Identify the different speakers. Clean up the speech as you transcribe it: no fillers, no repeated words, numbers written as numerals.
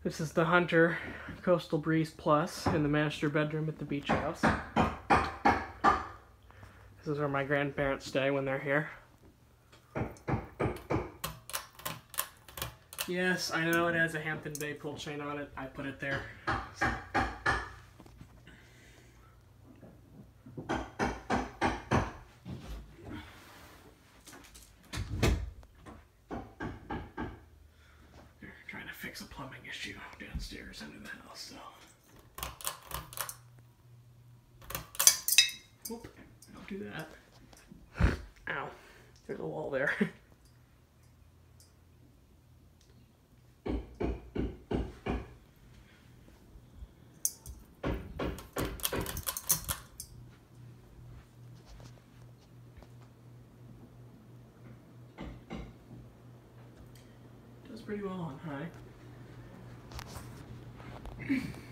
Speaker 1: This is the Hunter Coastal Breeze Plus in the master bedroom at the beach house. This is where my grandparents stay when they're here. Yes, I know it has a Hampton Bay pull chain on it. I put it there. So. They're trying to fix a plumbing issue downstairs under the house, so. Whoop, don't do that. Ow, there's a wall there. Does pretty well on high.